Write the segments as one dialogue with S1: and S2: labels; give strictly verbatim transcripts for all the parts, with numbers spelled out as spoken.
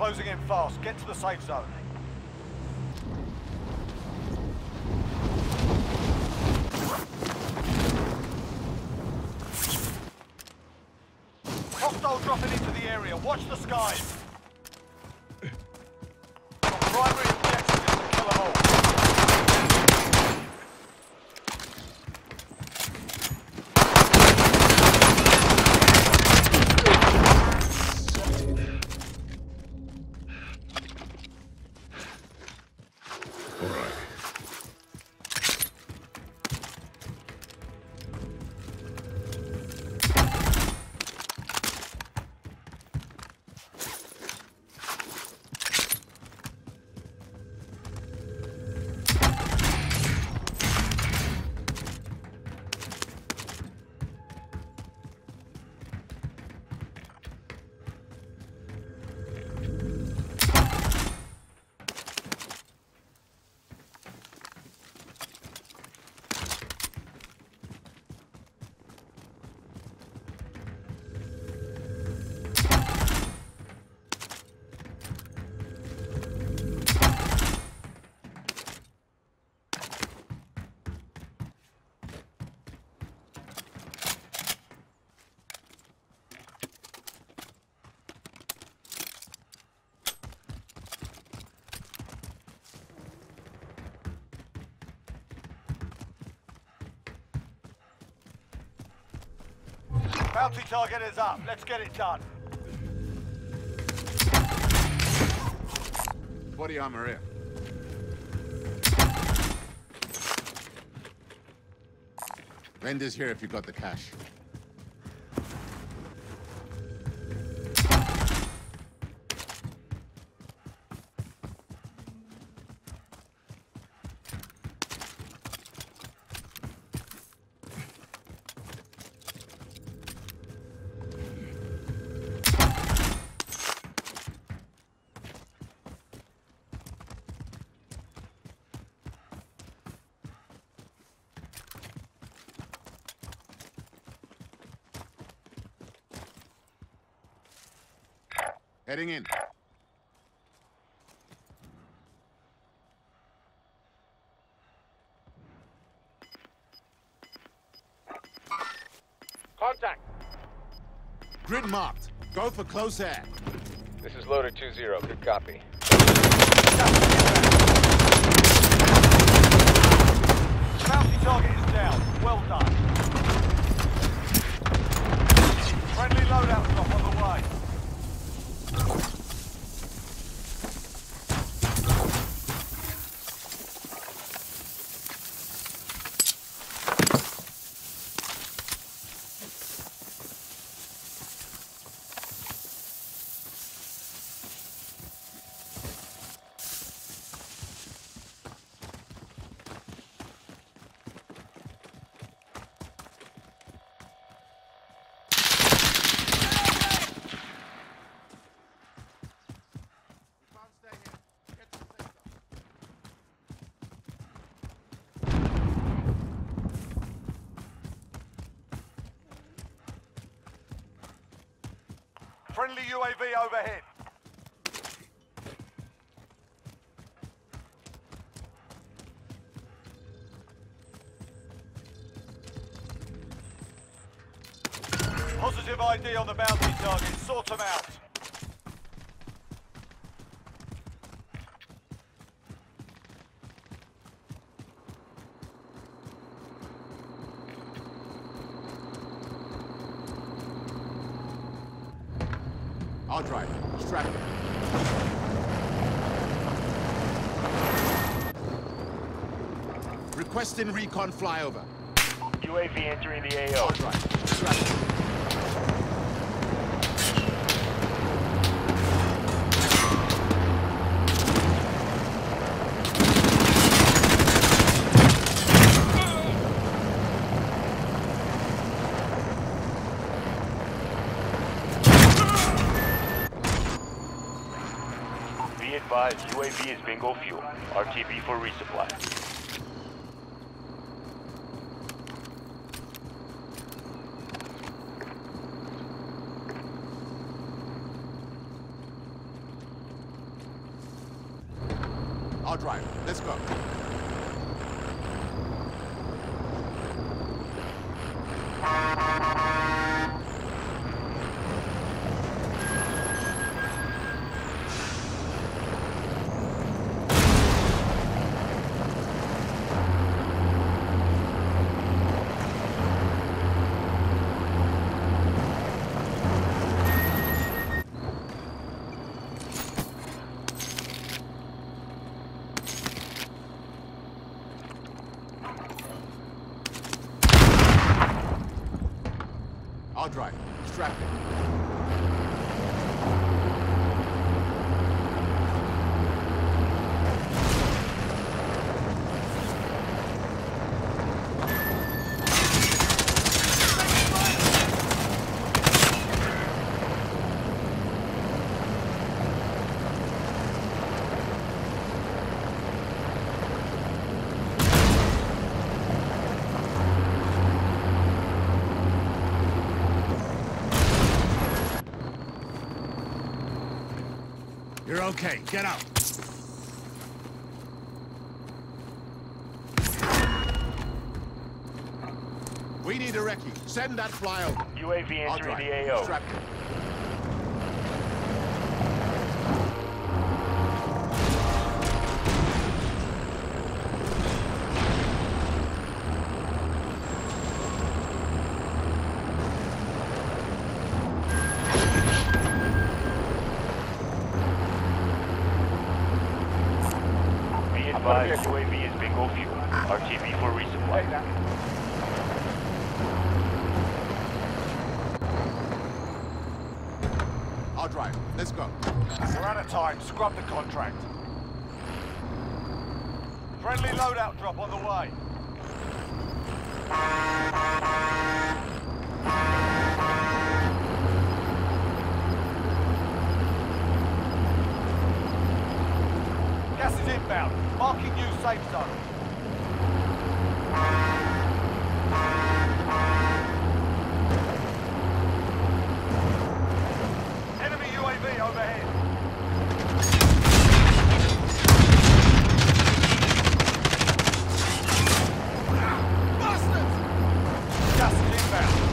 S1: closing in fast. Get to the safe zone. Hostile dropping into the area. Watch the skies. Your primary objective is to kill them all. Bounty target is up. Let's get it done.
S2: Body armor here. Vendors here if you got the cash. Heading in.
S3: Contact.
S2: Grid marked. Go for close air.
S3: This is loader two zero. Good copy.
S1: Bounty target is down. Well done. Friendly loadout drop on the way. Friendly U A V overhead. Positive I D on the bounty target. Sort them out.
S2: I'll drive. Strap it. Requesting recon flyover.
S3: U A V entering the A O.
S2: I'll drive. Strap it.
S3: U A V is bingo fuel. R T B for resupply.
S2: I'll drive. Let's go. I'll drive. Strap in. You're okay. Get out. We need a recce. Send that flyover.
S3: U A V
S2: I'll
S3: entering
S2: drive.
S3: the A O.
S2: Strap in.
S3: Advised, U A V is bingo fuel. R T B for resupply.
S2: I'll drive. Let's go.
S1: We're out of time. Scrub the contract. Friendly loadout drop on the way. Gas is inbound. Marking new safe zone. Enemy U A V overhead. Bastards! Gas is inbound.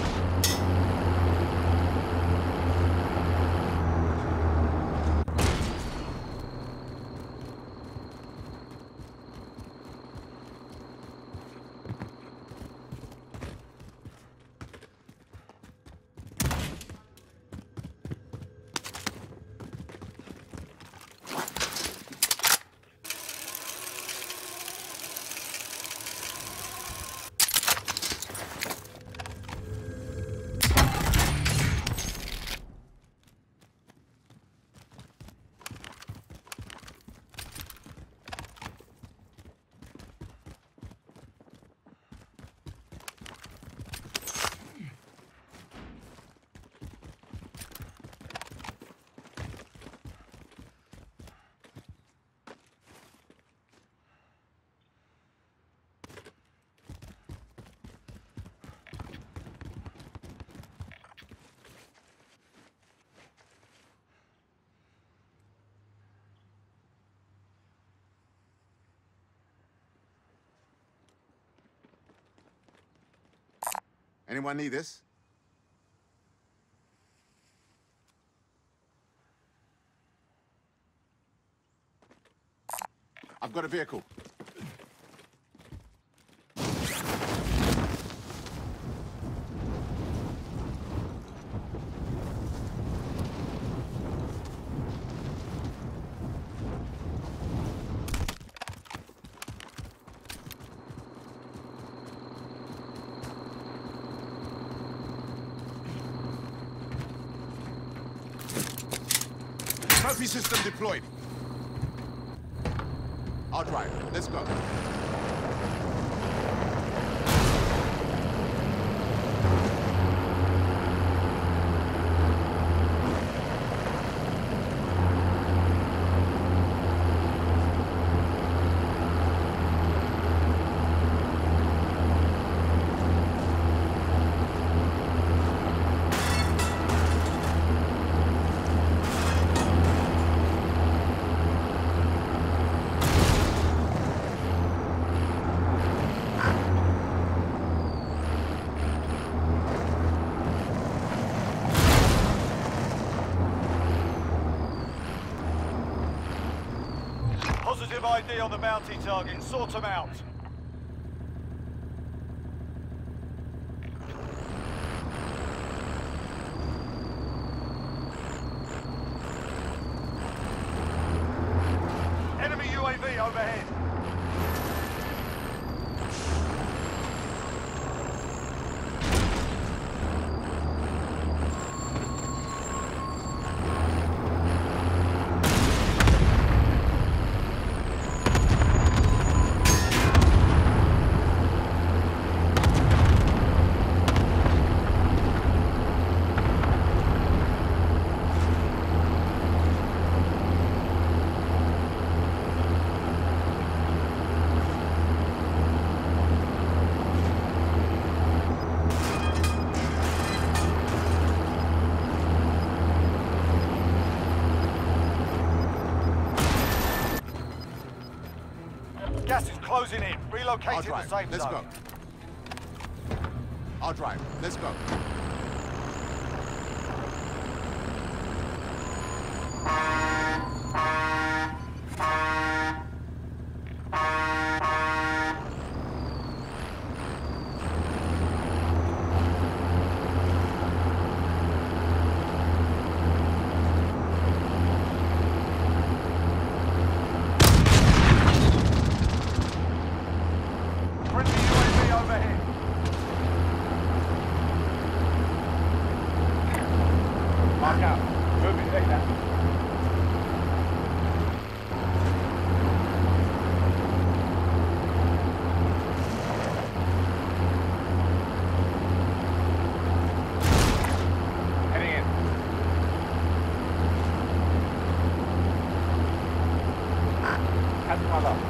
S2: Anyone need this? I've got a vehicle. Trophy system deployed. I'll drive. Let's go.
S1: Positive I D on the bounty target. Sort them out. Enemy U A V overhead. Gas is closing in. Relocate
S2: I'll
S1: to the
S2: drive.
S1: safe
S2: Let's
S1: zone.
S2: go. I'll drive. Let's go.
S1: Friendly U A V overhead.
S3: Mark out. Moving, take that. Heading in. Hands to my left.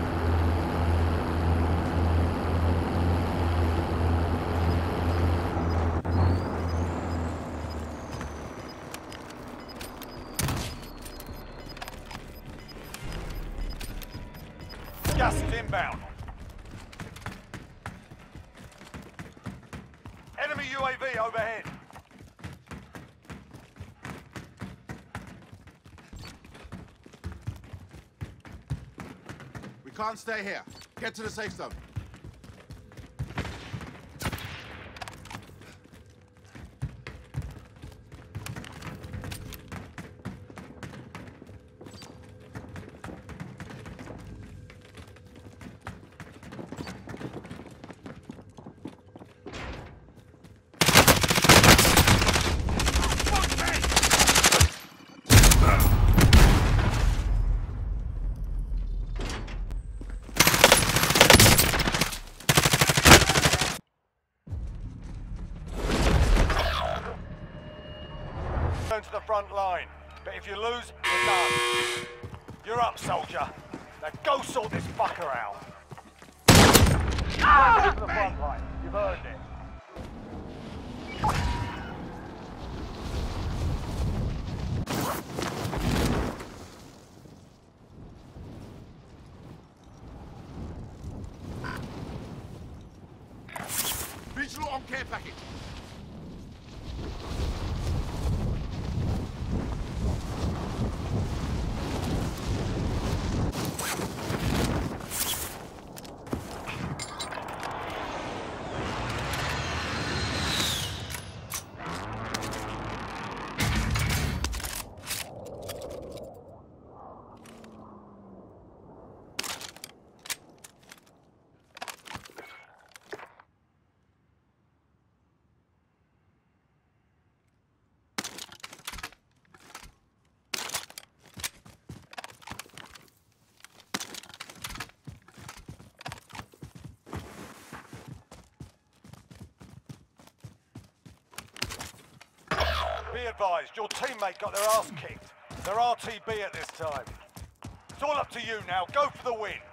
S1: Gas is inbound. Enemy U A V overhead.
S2: We can't stay here. Get to the safe zone.
S1: Turn to the front line. But if you lose, you're done. You're up, soldier. Now go sort this fucker out. Turn to the front line. You've earned it.
S2: Visual on care package.
S1: Be advised, your teammate got their ass kicked. They're R T B at this time. It's all up to you now. Go for the win.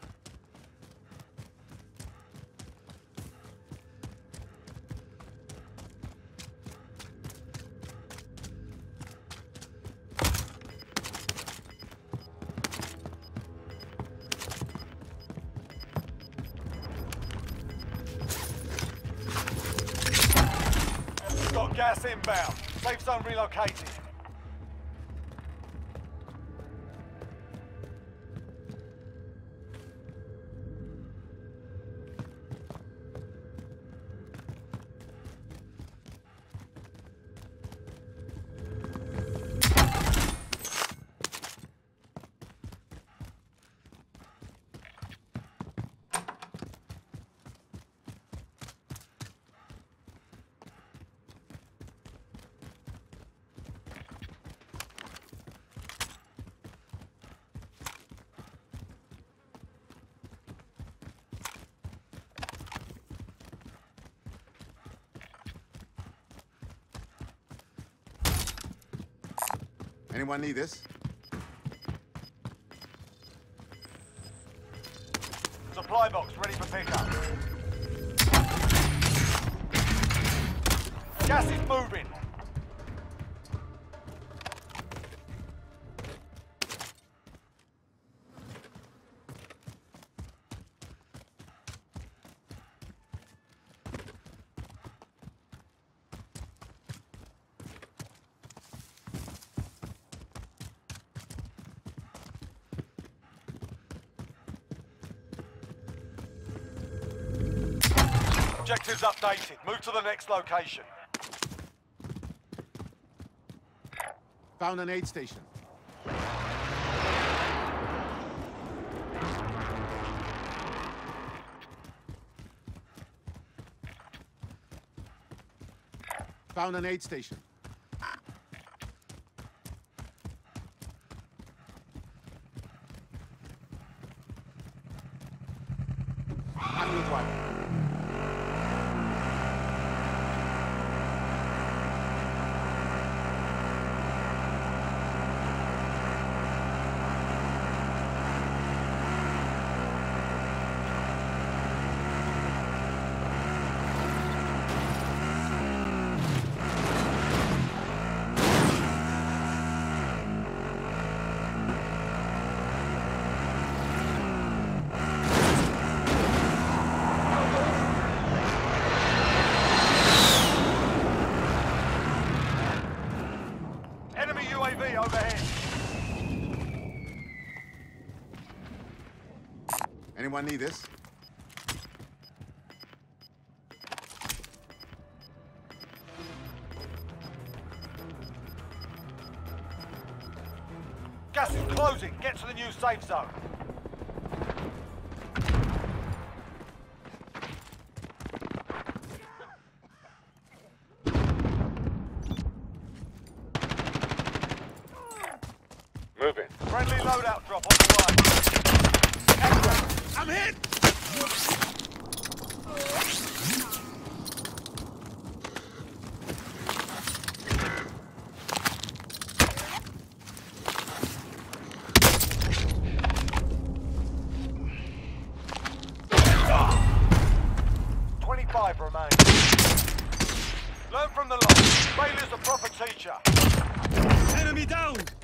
S1: Got gas inbound. Safe zone relocated.
S2: Anyone need this?
S1: Supply box ready for pickup. Gas is moving. Objectives updated. Move to the next location.
S2: Found an aid station. Found an aid station. I'm the driver.
S1: U A V overhead.
S2: Anyone need this?
S1: Gas is closing. Get to the new safe zone.
S3: Moving.
S1: Friendly loadout drop on the right. Excellent.
S2: I'm hit!
S1: twenty-five remain. Learn from the loss. Failures a proper teacher.
S4: Enemy down!